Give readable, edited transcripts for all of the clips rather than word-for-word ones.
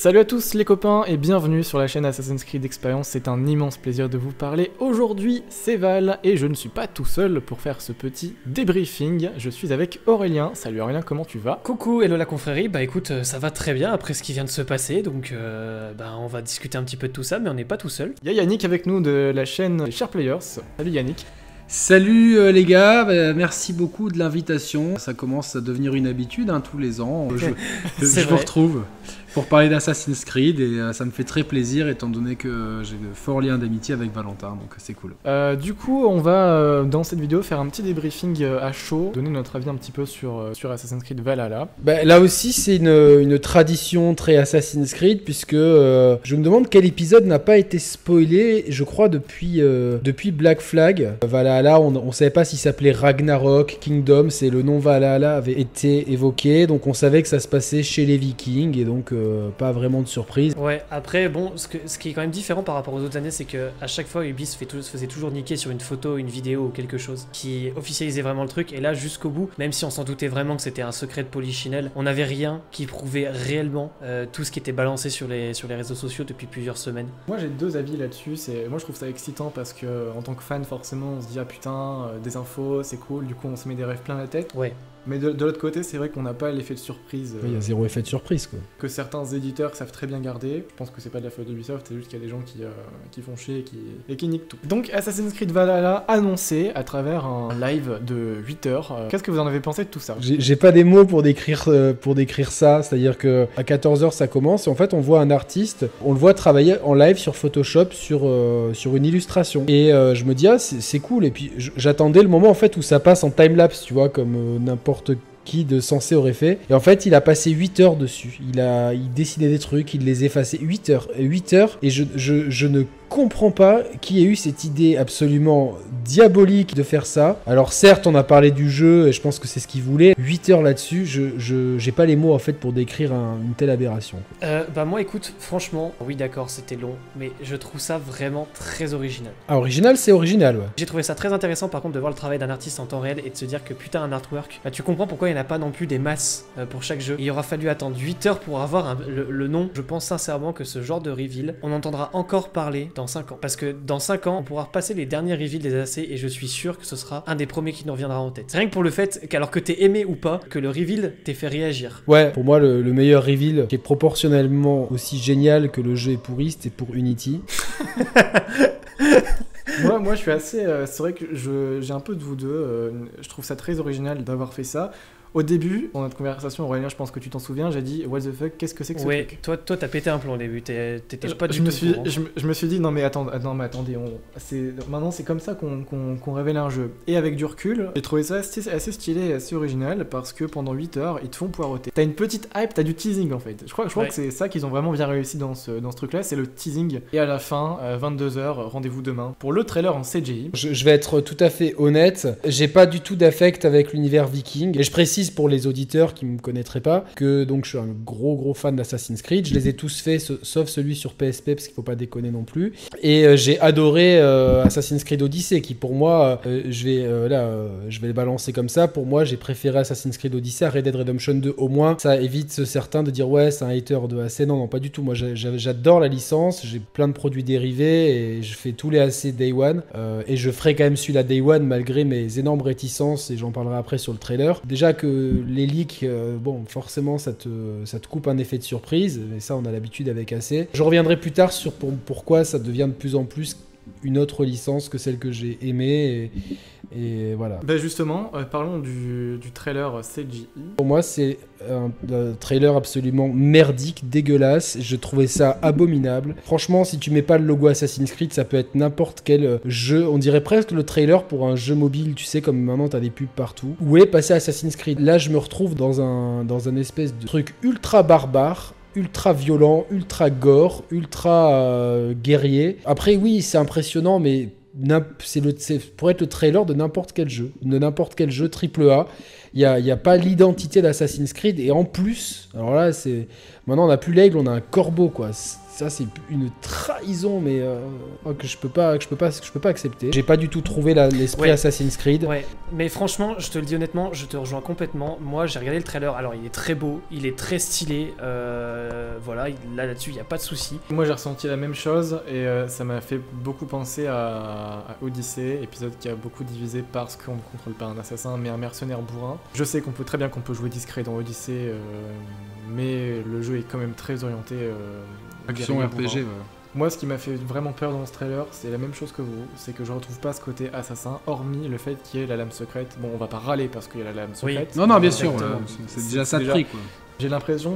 Salut à tous les copains et bienvenue sur la chaîne Assassin's Creed Experience, c'est un immense plaisir de vous parler. Aujourd'hui c'est Val et je ne suis pas tout seul pour faire ce petit débriefing, je suis avec Aurélien. Salut Aurélien, comment tu vas? Coucou, hello la confrérie, bah écoute, ça va très bien après ce qui vient de se passer, donc on va discuter un petit peu de tout ça, mais on n'est pas tout seul. Il y a Yannick avec nous de la chaîne Chers Players. Salut Yannick. Salut les gars, merci beaucoup de l'invitation. Ça commence à devenir une habitude tous les ans. Je vous retrouve pour parler d'Assassin's Creed et ça me fait très plaisir étant donné que j'ai de forts liens d'amitié avec Valentin, donc c'est cool. Du coup, on va dans cette vidéo faire un petit débriefing à chaud, donner notre avis un petit peu sur Assassin's Creed Valhalla. Là aussi, c'est une tradition très Assassin's Creed puisque je me demande quel épisode n'a pas été spoilé, je crois depuis Black Flag. Valhalla, on savait pas s'il s'appelait Ragnarok, Kingdom, c'est le nom Valhalla avait été évoqué, donc on savait que ça se passait chez les Vikings et donc pas vraiment de surprise. Ouais, après bon, ce qui est quand même différent par rapport aux autres années, c'est que à chaque fois Ubi se faisait toujours niquer sur une photo, une vidéo ou quelque chose qui officialisait vraiment le truc, et là jusqu'au bout, même si on s'en doutait vraiment que c'était un secret de Polichinelle, on n'avait rien qui prouvait réellement tout ce qui était balancé sur les réseaux sociaux depuis plusieurs semaines. Moi j'ai deux avis là-dessus, moi je trouve ça excitant parce que en tant que fan forcément on se dit ah putain, des infos c'est cool, du coup on se met des rêves plein la tête. Ouais. Mais de l'autre côté, c'est vrai qu'on n'a pas l'effet de surprise. Il y a zéro effet de surprise, quoi. Que certains éditeurs savent très bien garder. Je pense que c'est pas de la faute d'Ubisoft, c'est juste qu'il y a des gens qui font chier et qui niquent tout. Donc Assassin's Creed Valhalla annoncé à travers un live de 8 heures. Qu'est-ce que vous en avez pensé de tout ça? J'ai pas des mots pour décrire ça, c'est-à-dire que à 14h ça commence et en fait on voit un artiste, on le voit travailler en live sur Photoshop sur une illustration. Et je me dis c'est cool, et puis j'attendais le moment en fait où ça passe en timelapse, tu vois, comme n'importe qui de sensé aurait fait. Et en fait, il a passé 8 heures dessus. Il dessinait des trucs, il les effaçait. 8 heures. Et je ne comprends pas qui a eu cette idée absolument diabolique de faire ça. Alors certes, on a parlé du jeu et je pense que c'est ce qu'il voulait. 8 heures là-dessus, j'ai pas les mots en fait pour décrire une telle aberration. Moi écoute, franchement, oui d'accord, c'était long, mais je trouve ça vraiment très original. Ah, original, c'est original, ouais. J'ai trouvé ça très intéressant par contre de voir le travail d'un artiste en temps réel et de se dire que putain, un artwork, tu comprends pourquoi il n'y en a pas non plus des masses pour chaque jeu. Il aura fallu attendre 8 heures pour avoir le nom. Je pense sincèrement que ce genre de reveal, on entendra encore parler dans 5 ans. Parce que dans 5 ans, on pourra repasser les derniers reveals des AC et je suis sûr que ce sera un des premiers qui nous reviendra en tête. C'est rien que pour le fait qu'alors que t'es aimé ou pas, que le reveal t'ait fait réagir. Ouais, pour moi, le meilleur reveal qui est proportionnellement aussi génial que le jeu est pourri, c'était pour Unity. Moi je suis assez... c'est vrai que j'ai un peu de vous deux. Je trouve ça très original d'avoir fait ça. Au début, dans notre conversation, Aurélien, je pense que tu t'en souviens, j'ai dit what the fuck, qu'est-ce que c'est que ce truc? Toi t'as pété un plomb au début, t'étais pas du tout je me suis dit non mais attendez, maintenant c'est comme ça qu'on révèle un jeu. Et avec du recul, j'ai trouvé ça assez stylé et assez original parce que pendant 8 heures, ils te font poireauter. T'as une petite hype, t'as du teasing en fait. Je crois que c'est ça qu'ils ont vraiment bien réussi dans ce truc-là, c'est le teasing. Et à la fin, 22h, rendez-vous demain pour le trailer en CGI. Je vais être tout à fait honnête, j'ai pas du tout d'affect avec l'univers viking, et je précise pour les auditeurs qui me connaîtraient pas que donc je suis un gros fan d'Assassin's Creed. Je les ai tous faits sauf celui sur PSP parce qu'il faut pas déconner non plus. Et j'ai adoré Assassin's Creed Odyssey qui pour moi je vais le balancer comme ça. Pour moi, j'ai préféré Assassin's Creed Odyssey à Red Dead Redemption 2. Au moins, ça évite certains de dire ouais c'est un hater de AC. Non, pas du tout. Moi, j'adore la licence. J'ai plein de produits dérivés et je fais tous les AC Day One. Et je ferai quand même celui-là Day One malgré mes énormes réticences et j'en parlerai après sur le trailer. Déjà que les leaks, forcément ça te coupe un effet de surprise, et ça on a l'habitude avec AC. Je reviendrai plus tard sur pourquoi ça devient de plus en plus une autre licence que celle que j'ai aimée et voilà. Justement, parlons du trailer CGI. Pour moi, c'est un trailer absolument merdique, dégueulasse. Je trouvais ça abominable. Franchement, si tu mets pas le logo Assassin's Creed, ça peut être n'importe quel jeu. On dirait presque le trailer pour un jeu mobile, tu sais, comme maintenant t'as des pubs partout. Où est passé Assassin's Creed? Là, je me retrouve dans un espèce de truc ultra barbare, ultra violent, ultra gore, ultra guerrier. Après, oui, c'est impressionnant, mais c'est pour être le trailer de n'importe quel jeu AAA. y a pas l'identité d'Assassin's Creed. Et en plus, alors là, maintenant on n'a plus l'aigle, on a un corbeau, quoi. Ça, c'est une trahison, mais que je peux pas accepter. J'ai pas du tout trouvé l'esprit Assassin's Creed. Ouais, mais franchement, je te le dis honnêtement, je te rejoins complètement. Moi, j'ai regardé le trailer, alors il est très beau, il est très stylé, voilà, là-dessus, il n'y a pas de souci. Moi, j'ai ressenti la même chose et ça m'a fait beaucoup penser à Odyssey, épisode qui a beaucoup divisé parce qu'on ne contrôle pas un assassin, mais un mercenaire bourrin. Je sais qu'on peut jouer discret dans Odyssey, mais le jeu est quand même très orienté... Action RPG, ouais. Moi, ce qui m'a fait vraiment peur dans ce trailer, c'est la même chose que vous, c'est que je retrouve pas ce côté assassin, hormis le fait qu'il y ait la lame secrète. Bon, on va pas râler parce qu'il y a la lame secrète. Non, bien sûr, c'est déjà ça de prix, quoi. J'ai l'impression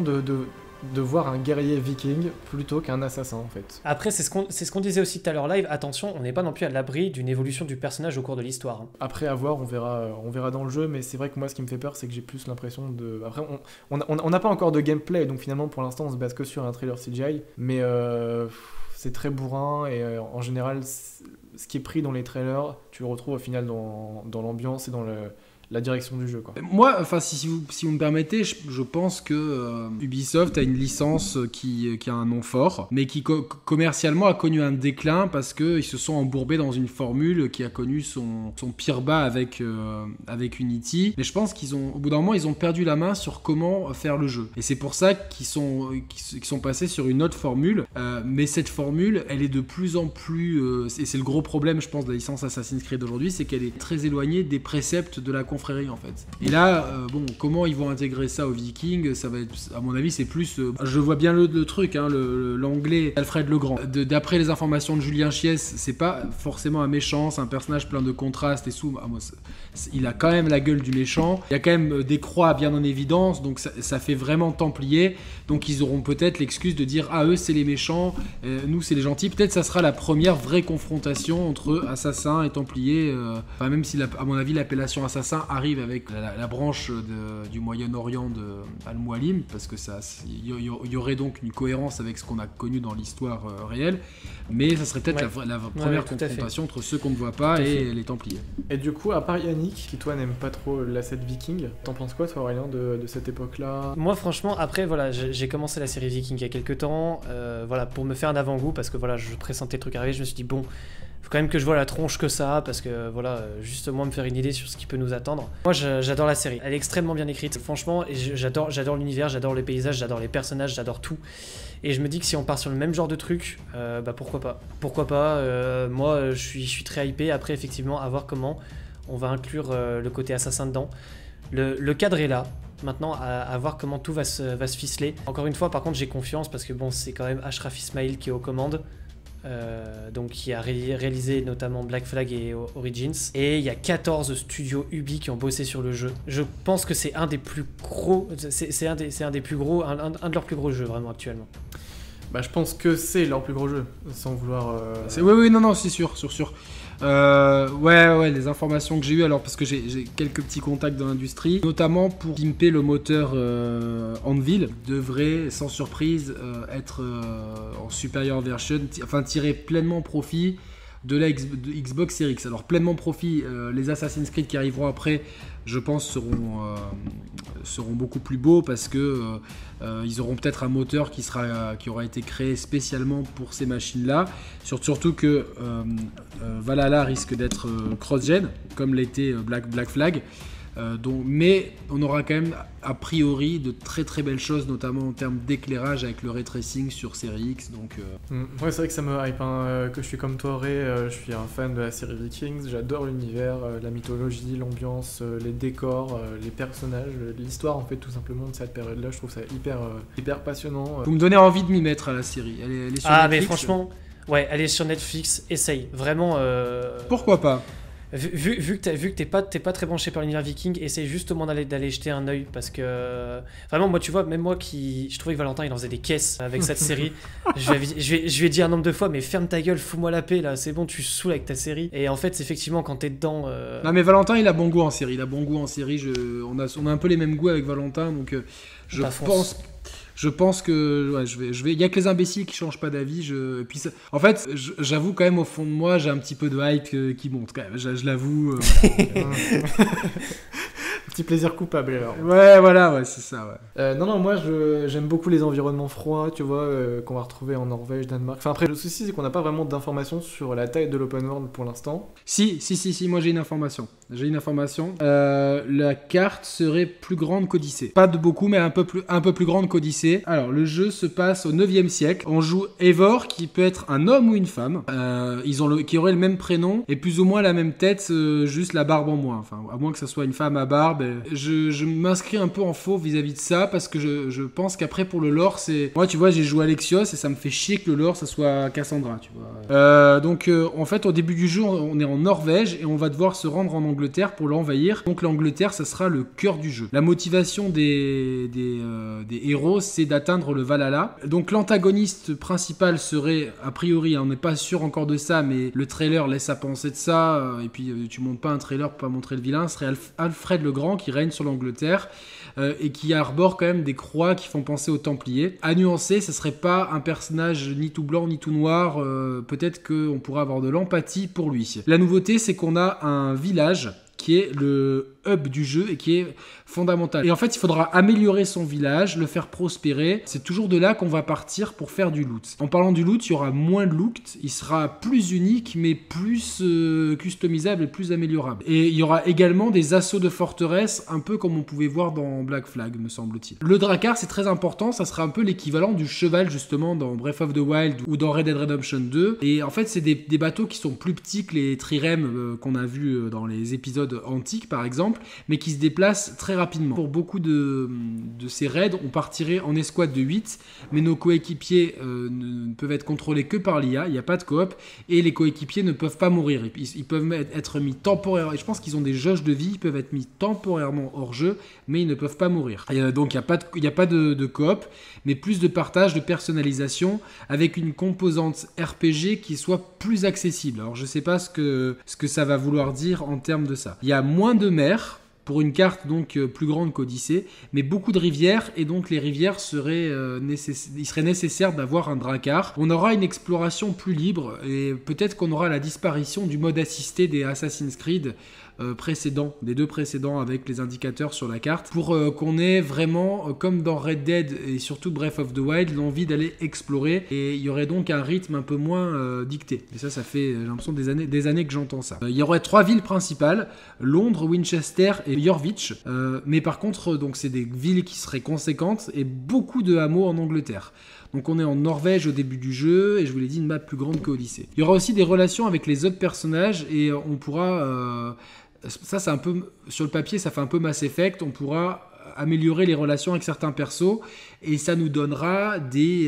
de voir un guerrier viking plutôt qu'un assassin, en fait. Après, c'est ce qu'on disait aussi tout à l'heure live, attention, on n'est pas non plus à l'abri d'une évolution du personnage au cours de l'histoire. Après, à voir, on verra dans le jeu, mais c'est vrai que moi, ce qui me fait peur, c'est que j'ai plus l'impression de... Après, on n'a pas encore de gameplay, donc finalement, pour l'instant, on se base que sur un trailer CGI, mais c'est très bourrin, et en général, ce qui est pris dans les trailers, tu le retrouves au final dans l'ambiance et dans la direction du jeu, quoi. Moi, enfin, si vous me permettez, je pense que Ubisoft a une licence qui a un nom fort, mais qui commercialement a connu un déclin parce qu'ils se sont embourbés dans une formule qui a connu son pire bas avec Unity. Mais je pense au bout d'un moment, ils ont perdu la main sur comment faire le jeu. Et c'est pour ça qu'ils sont passés sur une autre formule. Mais cette formule, elle est de plus en plus... et c'est le gros problème, je pense, de la licence Assassin's Creed aujourd'hui, c'est qu'elle est très éloignée des préceptes de la confrérie, en fait. Et là, comment ils vont intégrer ça aux Vikings, ça va être, à mon avis, c'est plus... je vois bien le truc, hein, l'anglais Alfred le Grand. D'après les informations de Julien Chies, c'est pas forcément un méchant, c'est un personnage plein de contrastes et il a quand même la gueule du méchant. Il y a quand même des croix bien en évidence, donc ça fait vraiment templier. Donc ils auront peut-être l'excuse de dire eux c'est les méchants, nous c'est les gentils. Peut-être ça sera la première vraie confrontation entre assassins et templiers. Même si à mon avis l'appellation assassin arrive avec la branche du Moyen-Orient de Al-Mualim, parce que il y aurait donc une cohérence avec ce qu'on a connu dans l'histoire réelle, mais ça serait peut-être la première confrontation entre ceux qu'on ne voit pas et les Templiers. Et du coup, à part Yannick, qui toi n'aime pas trop l'asset viking, t'en penses quoi toi Aurélien de cette époque-là? Moi franchement, après voilà, j'ai commencé la série Viking il y a quelques temps, voilà, pour me faire un avant-goût, parce que voilà, je pressentais le truc arriver, je me suis dit bon, faut quand même que je vois la tronche que ça, parce que voilà, justement me faire une idée sur ce qui peut nous attendre. Moi j'adore la série, elle est extrêmement bien écrite, franchement, et j'adore l'univers, j'adore les paysages, j'adore les personnages, j'adore tout. Et je me dis que si on part sur le même genre de truc, pourquoi pas. Moi je suis très hypé. Après effectivement à voir comment on va inclure le côté assassin dedans. Le cadre est là. Maintenant, à voir comment tout va se ficeler. Encore une fois, par contre, j'ai confiance parce que bon, c'est quand même Ashraf Ismail qui est aux commandes. Donc qui a réalisé notamment Black Flag et Origins. Et il y a 14 studios Ubi qui ont bossé sur le jeu. Je pense que c'est un des plus gros... C'est un des plus gros... Un de leurs plus gros jeux, vraiment, actuellement. Bah, je pense que c'est leur plus gros jeu, sans vouloir... Oui, non, c'est sûr. Les informations que j'ai eues, alors parce que j'ai quelques petits contacts dans l'industrie, notamment pour pimper le moteur Anvil, devrait sans surprise être en superior version, tirer pleinement profit de la Xbox Series X. Alors pleinement profit, les Assassin's Creed qui arriveront après, je pense seront beaucoup plus beaux parce que ils auront peut-être un moteur qui aura été créé spécialement pour ces machines-là. Surtout que Valhalla risque d'être cross-gen, comme l'était Black Flag. Mais on aura quand même a priori de très très belles choses, notamment en termes d'éclairage avec le ray tracing sur série X. Donc, Ouais, c'est vrai que ça me hype, que je suis comme toi, Ray, je suis un fan de la série Vikings, j'adore l'univers, la mythologie, l'ambiance, les décors, les personnages, l'histoire en fait tout simplement de cette période-là. Je trouve ça hyper passionnant. Vous me donnez envie de m'y mettre à la série. Elle est sur Netflix. Mais franchement, ouais, elle est sur Netflix, essaye, vraiment. Pourquoi pas? Vu que t'es pas très branché par l'univers viking, essaye justement d'aller jeter un œil parce que vraiment moi tu vois, même moi je trouvais que Valentin il en faisait des caisses avec cette série. je lui ai dit un nombre de fois mais ferme ta gueule, fous-moi la paix là, c'est bon, tu saoules avec ta série. Et en fait effectivement quand t'es dedans Non mais Valentin il a bon goût en série, on a un peu les mêmes goûts avec Valentin, donc je pense que il y a que les imbéciles qui changent pas d'avis. Puis en fait, j'avoue quand même au fond de moi, j'ai un petit peu de hype qui monte quand même. Je l'avoue. Petit plaisir coupable alors. Ouais, voilà, ouais, c'est ça, ouais. Non, moi j'aime beaucoup les environnements froids, tu vois, qu'on va retrouver en Norvège, Danemark. Enfin, après, le souci, c'est qu'on n'a pas vraiment d'informations sur la taille de l'open world pour l'instant. Si, moi j'ai une information. La carte serait plus grande qu'Odyssée. Pas de beaucoup, mais un peu plus grande qu'Odyssée. Alors, le jeu se passe au 9e siècle. On joue Eivor, qui peut être un homme ou une femme. Qui aurait le même prénom et plus ou moins la même tête, juste la barbe en moins. Enfin, à moins que ça soit une femme à barbe. Je m'inscris un peu en faux vis-à-vis de ça, parce que je pense qu'après, pour le lore, c'est... Moi, tu vois, j'ai joué Alexios et ça me fait chier que le lore, ça soit Cassandra, tu vois. Donc, en fait, au début du jeu, on est en Norvège et on va devoir se rendre en Angleterre pour l'envahir. Donc, l'Angleterre, ça sera le cœur du jeu. La motivation des héros, c'est d'atteindre le Valhalla. Donc, l'antagoniste principal serait, a priori, on n'est pas sûr encore de ça, mais le trailer laisse à penser de ça. Et puis, tu montes pas un trailer pour pas montrer le vilain. Ce serait Alfred le Grand qui règne sur l'Angleterre. Et qui arbore quand même des croix qui font penser aux Templiers. À nuancer, ce serait pas un personnage ni tout blanc ni tout noir, peut-être qu'on pourrait avoir de l'empathie pour lui. La nouveauté, c'est qu'on a un village qui est le hub du jeu et qui est fondamental. Et en fait, il faudra améliorer son village, le faire prospérer. C'est toujours de là qu'on va partir pour faire du loot. En parlant du loot, il y aura moins de loot, il sera plus unique, mais plus customisable et plus améliorable. Et il y aura également des assauts de forteresse, un peu comme on pouvait voir dans Black Flag, me semble-t-il. Le Drakkar, c'est très important, ça sera un peu l'équivalent du cheval, justement, dans Breath of the Wild ou dans Red Dead Redemption 2. Et en fait, c'est des bateaux qui sont plus petits que les trirèmes qu'on a vus dans les épisodes antiques, par exemple, mais qui se déplacent très rapidement. Pour beaucoup de ces raids, on partirait en escouade de 8, mais nos coéquipiers ne peuvent être contrôlés que par l'IA, il n'y a pas de coop, et les coéquipiers ne peuvent pas mourir. Ils peuvent être mis temporairement, et je pense qu'ils ont des jauges de vie, ils peuvent être mis temporairement hors jeu, mais ils ne peuvent pas mourir. Et donc il n'y a pas de coop, mais plus de partage, de personnalisation, avec une composante RPG qui soit plus accessible. Alors je ne sais pas ce que ça va vouloir dire en termes de ça. Il y a moins de mers, pour une carte donc plus grande qu'Odyssée, mais beaucoup de rivières, et donc les rivières il serait nécessaire d'avoir un Drakkar. On aura une exploration plus libre, et peut-être qu'on aura la disparition du mode assisté des Assassin's Creed des deux précédents avec les indicateurs sur la carte, pour qu'on ait vraiment, comme dans Red Dead et surtout Breath of the Wild, l'envie d'aller explorer, et il y aurait donc un rythme un peu moins dicté. Et ça fait, j'ai l'impression, des années que j'entends ça. Il y aurait 3 villes principales, Londres, Winchester et Jorvik, mais par contre, donc c'est des villes qui seraient conséquentes, et beaucoup de hameaux en Angleterre. Donc on est en Norvège au début du jeu, et je vous l'ai dit, une map plus grande qu'Odyssée. Il y aura aussi des relations avec les autres personnages, et on pourra... ça, c'est un peu... Sur le papier, ça fait un peu Mass Effect. On pourra améliorer les relations avec certains persos, et ça nous donnera des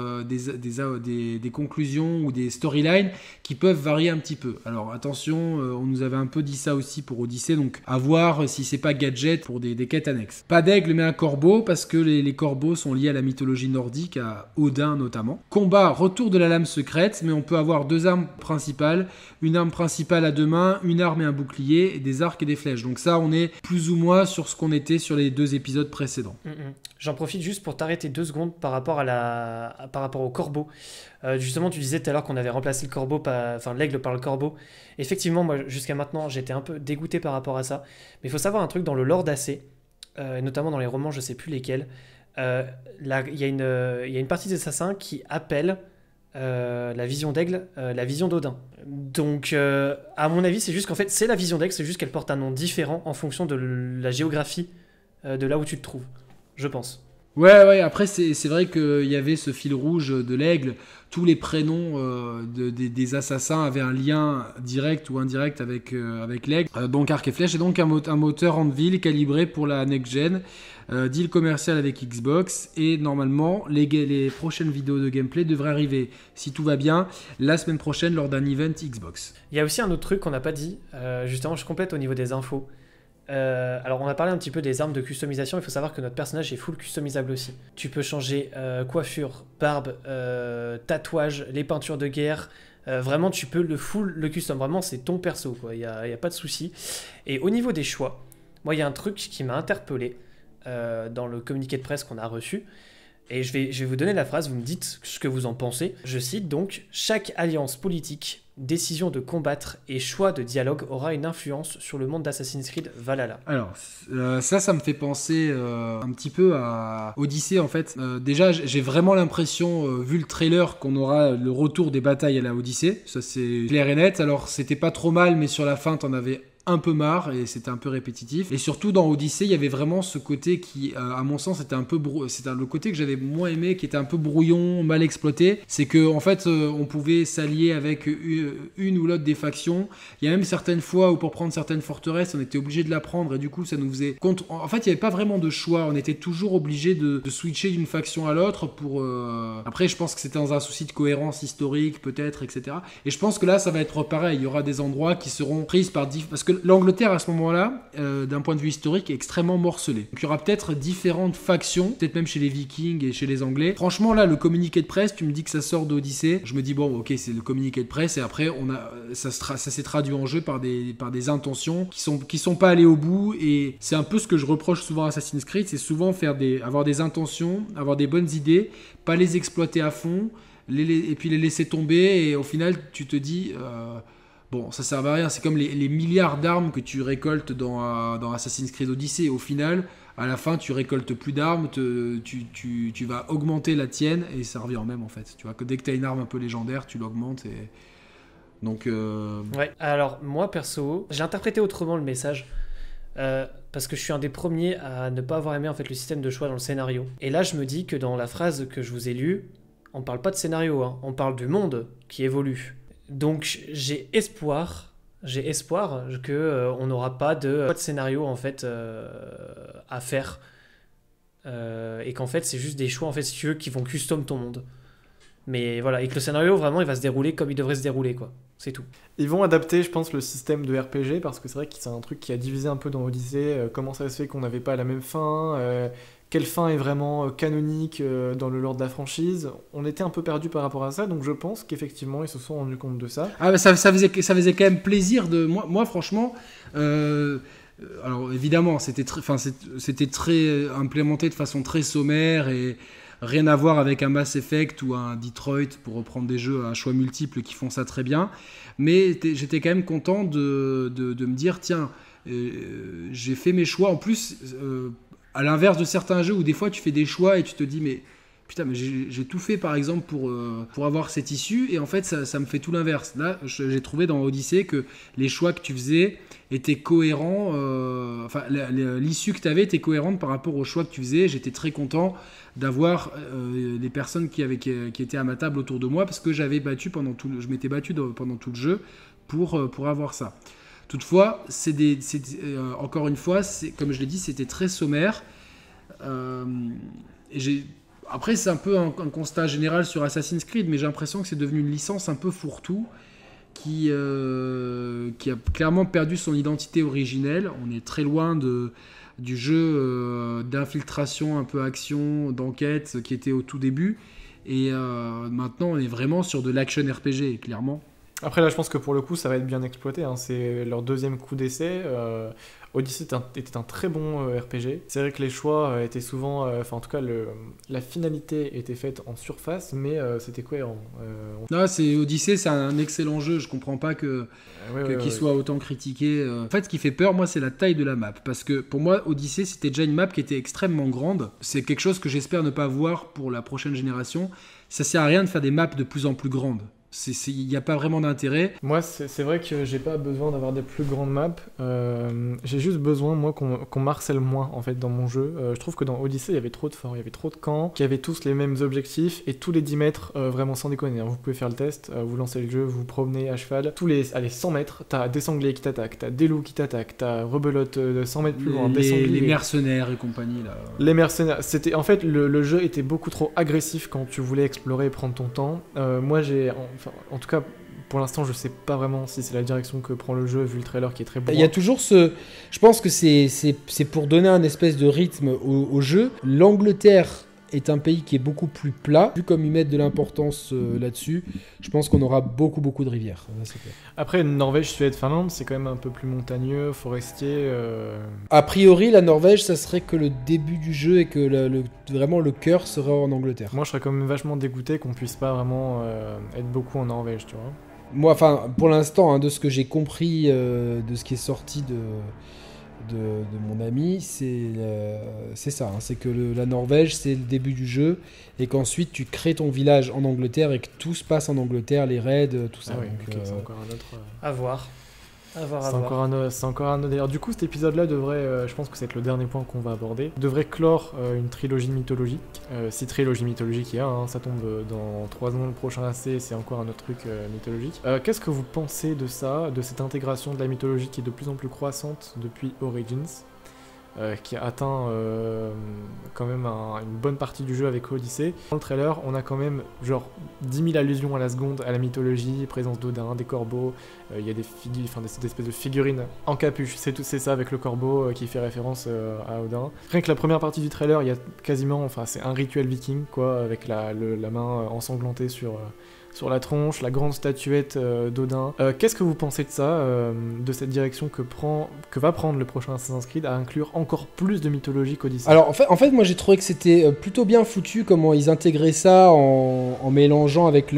conclusions ou des storylines qui peuvent varier un petit peu. Alors attention, on nous avait un peu dit ça aussi pour Odyssée, donc à voir si c'est pas gadget pour des quêtes annexes. Pas d'aigle mais un corbeau, parce que les corbeaux sont liés à la mythologie nordique, à Odin notamment. Combat, retour de la lame secrète, mais on peut avoir 2 armes principales, une arme principale à 2 mains, une arme et un bouclier, et des arcs et des flèches. Donc ça, on est plus ou moins sur ce qu'on était sur les 2 épisodes précédents. J'en profite juste pour t'arrêter 2 secondes par rapport au corbeau. Justement, tu disais tout à l'heure qu'on avait remplacé l'aigle par le corbeau. Effectivement, moi, jusqu'à maintenant, j'étais un peu dégoûté par rapport à ça. Mais il faut savoir un truc dans le lore d'AC, notamment dans les romans, je sais plus lesquels. Il y a une partie des assassins qui appelle la vision d'aigle, la vision d'Odin. Donc, à mon avis, c'est juste qu'en fait, c'est la vision d'aigle, c'est juste qu'elle porte un nom différent en fonction de la géographie de là où tu te trouves, je pense. Ouais, après c'est vrai qu'il y avait ce fil rouge de l'aigle, tous les prénoms des assassins avaient un lien direct ou indirect avec l'aigle, donc arc et flèche, et donc un moteur Anvil calibré pour la next-gen, deal commercial avec Xbox, et normalement les prochaines vidéos de gameplay devraient arriver, si tout va bien, la semaine prochaine lors d'un event Xbox. Il y a aussi un autre truc qu'on n'a pas dit, justement je complète au niveau des infos. Alors on a parlé un petit peu des armes de customisation, il faut savoir que notre personnage est full customisable aussi. Tu peux changer coiffure, barbe, tatouage, les peintures de guerre, vraiment tu peux le custom, vraiment c'est ton perso quoi, il y a pas de souci. Et au niveau des choix, moi il y a un truc qui m'a interpellé dans le communiqué de presse qu'on a reçu, et je vais vous donner la phrase, vous me dites ce que vous en pensez. Je cite donc: chaque alliance politique décision de combattre et choix de dialogue aura une influence sur le monde d'Assassin's Creed Valhalla? Alors, ça me fait penser un petit peu à Odyssey en fait. Déjà, j'ai vraiment l'impression, vu le trailer, qu'on aura le retour des batailles à la Odyssey. Ça, c'est clair et net. Alors, c'était pas trop mal, mais sur la fin, t'en avais un peu marre et c'était un peu répétitif. Et surtout dans Odyssey, il y avait vraiment ce côté qui, à mon sens, était un peu c'était le côté que j'avais moins aimé, qui était un peu brouillon, mal exploité. C'est que en fait, on pouvait s'allier avec une ou l'autre des factions. Il y a même certaines fois où pour prendre certaines forteresses, on était obligé de la prendre et du coup, ça nous faisait contre. En fait, il n'y avait pas vraiment de choix. On était toujours obligé de switcher d'une faction à l'autre pour. Après, je pense que c'était dans un souci de cohérence historique, peut-être, etc. Et je pense que là, ça va être pareil. Il y aura des endroits qui seront pris parce que l'Angleterre à ce moment-là, d'un point de vue historique, est extrêmement morcelée. Donc il y aura peut-être différentes factions, peut-être même chez les Vikings et chez les Anglais. Franchement là, le communiqué de presse, tu me dis que ça sort d'Odyssée, je me dis bon ok, c'est le communiqué de presse et après ça s'est traduit en jeu par des intentions qui sont pas allées au bout, et c'est un peu ce que je reproche souvent à Assassin's Creed, c'est souvent avoir des intentions, avoir des bonnes idées, pas les exploiter à fond, et puis les laisser tomber, et au final tu te dis bon, ça sert à rien, c'est comme les milliards d'armes que tu récoltes dans Assassin's Creed Odyssey. Au final, à la fin, tu récoltes plus d'armes, tu vas augmenter la tienne et ça revient en même en fait. Tu vois, que dès que tu as une arme un peu légendaire, tu l'augmentes et. Donc. Ouais, alors moi perso, j'ai interprété autrement le message. Parce que je suis un des premiers à ne pas avoir aimé en fait le système de choix dans le scénario. Et là, je me dis que dans la phrase que je vous ai lue, on parle pas de scénario, hein, on parle du monde qui évolue. Donc j'ai espoir que on n'aura pas de scénario en fait à faire et qu'en fait c'est juste des choix en fait si tu veux qui vont custom ton monde. Mais voilà, et que le scénario vraiment il va se dérouler comme il devrait se dérouler quoi. C'est tout. Ils vont adapter, je pense, le système de RPG parce que c'est vrai que c'est un truc qui a divisé un peu dans Odyssey. Comment ça se fait qu'on n'avait pas la même fin quelle fin est vraiment canonique dans le lore de la franchise. On était un peu perdu par rapport à ça, donc je pense qu'effectivement ils se sont rendus compte de ça. Ah bah ça faisait quand même plaisir de moi franchement. Alors évidemment c'était très implémenté de façon très sommaire et rien à voir avec un Mass Effect ou un Detroit pour reprendre des jeux à choix multiples qui font ça très bien. Mais j'étais quand même content de me dire tiens j'ai fait mes choix en plus. À l'inverse de certains jeux où des fois tu fais des choix et tu te dis mais putain mais j'ai tout fait par exemple pour avoir cette issue et en fait ça me fait tout l'inverse. Là j'ai trouvé dans Odyssey que les choix que tu faisais étaient cohérents, enfin l'issue que tu avais était cohérente par rapport aux choix que tu faisais. J'étais très content d'avoir les personnes qui étaient à ma table autour de moi parce que je m'étais battu pendant tout le jeu pour avoir ça. Toutefois, encore une fois, comme je l'ai dit, c'était très sommaire. Après, c'est un peu un constat général sur Assassin's Creed, mais j'ai l'impression que c'est devenu une licence un peu fourre-tout qui a clairement perdu son identité originelle. On est très loin du jeu d'infiltration, un peu action, d'enquête qui était au tout début. Et maintenant, on est vraiment sur de l'action RPG, clairement. Après là je pense que pour le coup ça va être bien exploité, hein. C'est leur deuxième coup d'essai. Odyssey était un très bon RPG. C'est vrai que les choix étaient souvent, en tout cas la finalité était faite en surface, mais c'était cohérent. Odyssey, c'est un excellent jeu. Je comprends pas qu'il soit autant critiqué. En fait, ce qui fait peur, moi, c'est la taille de la map, parce que pour moi, Odyssey, c'était déjà une map qui était extrêmement grande. C'est quelque chose que j'espère ne pas voir pour la prochaine génération. Ça sert à rien de faire des maps de plus en plus grandes. Il n'y a pas vraiment d'intérêt. Moi, c'est vrai que j'ai pas besoin d'avoir des plus grandes maps. J'ai juste besoin, moi, qu'on marcelle moins, en fait, dans mon jeu. Je trouve que dans Odyssey, il y avait trop de forts, il y avait trop de camps, qui avaient tous les mêmes objectifs, et tous les 10 mètres, vraiment sans déconner. Hein. Vous pouvez faire le test, vous lancez le jeu, vous promenez à cheval. Tous les 100 mètres, t'as des sangliers qui t'attaquent, t'as des loups qui t'attaquent, t'as rebelote de 100 mètres plus loin, des sangliers. Les mercenaires et compagnie, là. Les mercenaires. En fait, le jeu était beaucoup trop agressif quand tu voulais explorer et prendre ton temps. Moi, en tout cas, pour l'instant, je sais pas vraiment si c'est la direction que prend le jeu, vu le trailer qui est très bon. Il y a toujours je pense que c'est pour donner un espèce de rythme au jeu. L'Angleterre est un pays qui est beaucoup plus plat. Vu comme ils mettent de l'importance là-dessus, je pense qu'on aura beaucoup de rivières. C'est clair. Après, Norvège, Suède, Finlande, c'est quand même un peu plus montagneux, forestier. A priori, la Norvège, ça serait que le début du jeu et que vraiment le cœur serait en Angleterre. Moi, je serais quand même vachement dégoûté qu'on puisse pas vraiment être beaucoup en Norvège, tu vois. Moi, enfin, pour l'instant, hein, de ce que j'ai compris, de ce qui est sorti de mon ami, c'est ça. Hein, c'est que la Norvège, c'est le début du jeu, et qu'ensuite tu crées ton village en Angleterre et que tout se passe en Angleterre, les raids, tout ça. Ah oui, Donc, ok, c'est encore un autre. À voir. À voir, à C'est voir. encore un autre. D'ailleurs, du coup, cet épisode-là devrait, je pense que c'est le dernier point qu'on va aborder, devrait clore une trilogie mythologique. Si trilogie mythologique il y a, hein, ça tombe dans 3 ans le prochain AC, c'est encore un autre truc mythologique. Qu'est-ce que vous pensez de ça, de cette intégration de la mythologie qui est de plus en plus croissante depuis Origins, qui a atteint quand même une bonne partie du jeu avec Odyssey. Dans le trailer, on a quand même genre 10 000 allusions à la seconde à la mythologie, présence d'Odin, des corbeaux, il y a cette espèce de figurines en capuche, c'est ça avec le corbeau qui fait référence à Odin. Rien que la première partie du trailer, il y a quasiment, enfin c'est un rituel viking quoi, avec la main ensanglantée sur la tronche, la grande statuette d'Odin. Qu'est-ce que vous pensez de ça, de cette direction que va prendre le prochain Assassin's Creed à inclure encore plus de mythologie qu'Odyssey? Alors en fait, moi j'ai trouvé que c'était plutôt bien foutu comment ils intégraient ça en mélangeant avec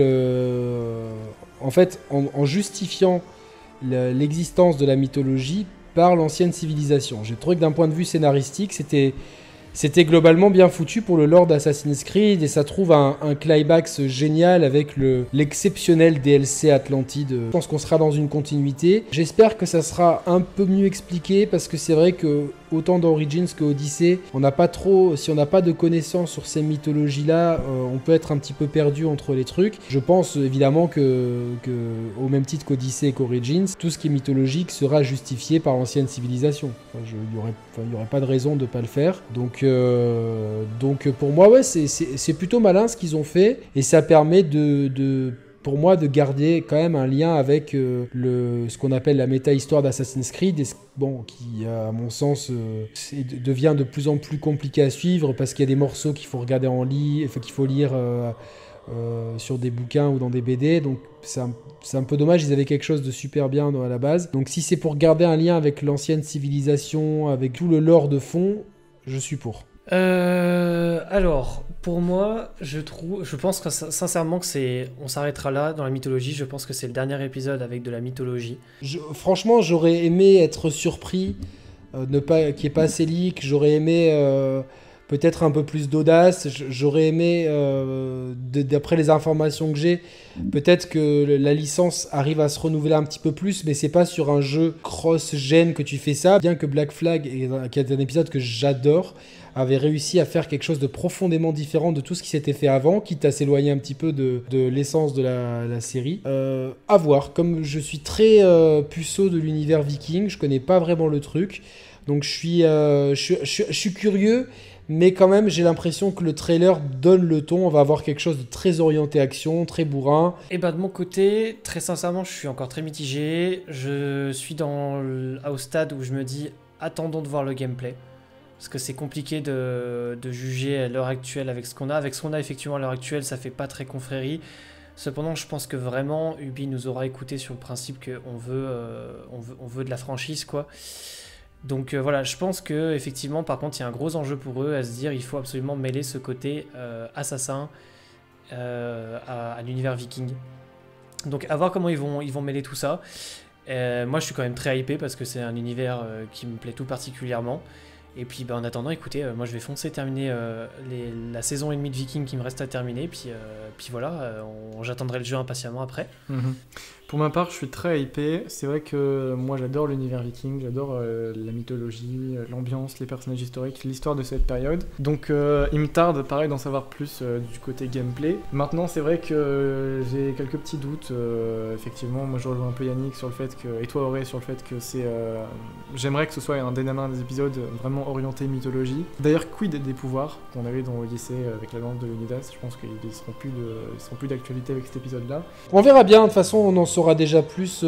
en fait, en justifiant l'existence de la mythologie par l'ancienne civilisation. J'ai trouvé que d'un point de vue scénaristique, c'était globalement bien foutu pour le lore d'Assassin's Creed, et ça trouve un climax génial avec l'exceptionnel DLC Atlantide. Je pense qu'on sera dans une continuité. J'espère que ça sera un peu mieux expliqué, parce que c'est vrai que autant dans Origins que Odyssey, si on n'a pas de connaissances sur ces mythologies-là, on peut être un petit peu perdu entre les trucs. Je pense évidemment que au même titre qu'Odyssey et qu'Origins, tout ce qui est mythologique sera justifié par l'ancienne civilisation. Enfin, il y aurait pas de raison de pas le faire. Donc pour moi, ouais, c'est plutôt malin ce qu'ils ont fait, et ça permet pour moi de garder quand même un lien avec ce qu'on appelle la méta-histoire d'Assassin's Creed, qui à mon sens devient de plus en plus compliqué à suivre, parce qu'il y a des morceaux qu'il faut regarder qu'il faut lire sur des bouquins ou dans des BD, donc c'est un peu dommage. Ils avaient quelque chose de super bien à la base, donc si c'est pour garder un lien avec l'ancienne civilisation, avec tout le lore de fond, je suis pour. Alors, pour moi, je pense que sincèrement on s'arrêtera là dans la mythologie. Je pense que c'est le dernier épisode avec de la mythologie. Franchement, j'aurais aimé être surpris, qu'il n'y ait pas assez leak. J'aurais aimé peut-être un peu plus d'audace. J'aurais aimé, d'après les informations que j'ai, peut-être que la licence arrive à se renouveler un petit peu plus, mais c'est pas sur un jeu cross-gen que tu fais ça. Bien que Black Flag, qui est un épisode que j'adore, avait réussi à faire quelque chose de profondément différent de tout ce qui s'était fait avant, quitte à s'éloigner un petit peu de l'essence de la série. À voir. Comme je suis très puceau de l'univers viking, je connais pas vraiment le truc, donc je suis curieux, mais quand même j'ai l'impression que le trailer donne le ton. On va avoir quelque chose de très orienté action, très bourrin. Et de mon côté, très sincèrement, je suis encore très mitigé. Je suis au stade où je me dis, attendons de voir le gameplay. Parce que c'est compliqué de juger à l'heure actuelle avec ce qu'on a. Avec ce qu'on a effectivement à l'heure actuelle, ça fait pas très confrérie. Cependant, je pense que vraiment, Ubi nous aura écouté sur le principe qu'on veut de la franchise, quoi. Donc voilà, je pense que effectivement, par contre, il y a un gros enjeu pour eux à se dire, il faut absolument mêler ce côté assassin à l'univers viking. Donc à voir comment ils vont mêler tout ça. Moi, je suis quand même très hypé parce que c'est un univers qui me plaît tout particulièrement. Et puis en attendant, écoutez, moi je vais foncer terminer la saison et demie de Viking qui me reste à terminer, puis voilà, j'attendrai le jeu impatiemment après. Pour ma part, je suis très hypé. C'est vrai que moi j'adore l'univers viking, j'adore la mythologie, l'ambiance, les personnages historiques, l'histoire de cette période. Donc il me tarde pareil d'en savoir plus du côté gameplay. Maintenant c'est vrai que j'ai quelques petits doutes. Effectivement, moi je rejoins un peu Yannick sur le fait et toi Auré sur le fait que c'est... j'aimerais que ce soit un des épisodes vraiment orienté mythologie. D'ailleurs, quid des pouvoirs qu'on avait dans Odyssey avec la lampe de Leonidas, je pense qu'ils seront plus d'actualité avec cet épisode-là. On verra bien, de toute façon on en saura déjà plus.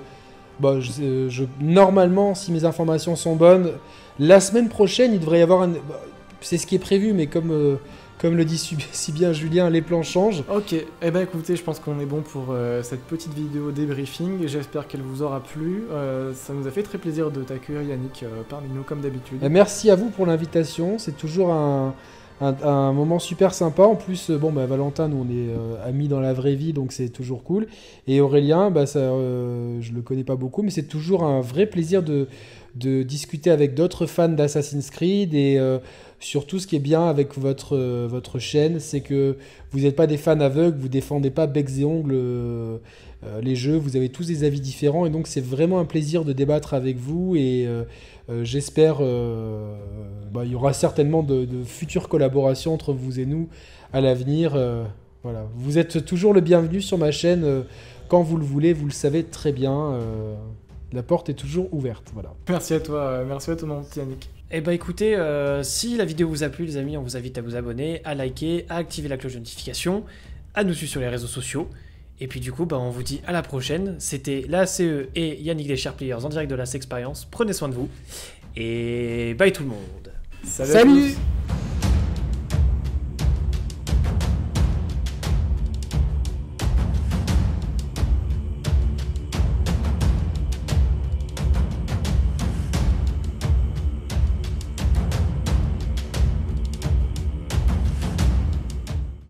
Normalement, si mes informations sont bonnes, la semaine prochaine il devrait y avoir c'est ce qui est prévu, mais comme le dit si bien Julien, les plans changent. Ok, eh ben écoutez, je pense qu'on est bon pour cette petite vidéo débriefing. J'espère qu'elle vous aura plu. Ça nous a fait très plaisir de t'accueillir Yannick parmi nous comme d'habitude. Merci à vous pour l'invitation, c'est toujours un un moment super sympa. En plus, bon, bah, Valentin, nous on est amis dans la vraie vie, donc c'est toujours cool. Et Aurélien, bah, ça, je le connais pas beaucoup, mais c'est toujours un vrai plaisir de discuter avec d'autres fans d'Assassin's Creed. Et surtout, ce qui est bien avec votre chaîne, c'est que vous n'êtes pas des fans aveugles, vous défendez pas becs et ongles les jeux, vous avez tous des avis différents, et donc c'est vraiment un plaisir de débattre avec vous. Et j'espère il y aura certainement de futures collaborations entre vous et nous à l'avenir. Voilà. Vous êtes toujours le bienvenu sur ma chaîne quand vous le voulez, vous le savez très bien. La porte est toujours ouverte. Voilà. Merci à toi mon petit Yannick. Eh bah écoutez, si la vidéo vous a plu les amis, on vous invite à vous abonner, à liker, à activer la cloche de notification, à nous suivre sur les réseaux sociaux. Et puis du coup, bah, on vous dit à la prochaine. C'était la ACE et Yannick des Chers Players en direct de la Experience. Prenez soin de vous. Et bye tout le monde. Salut.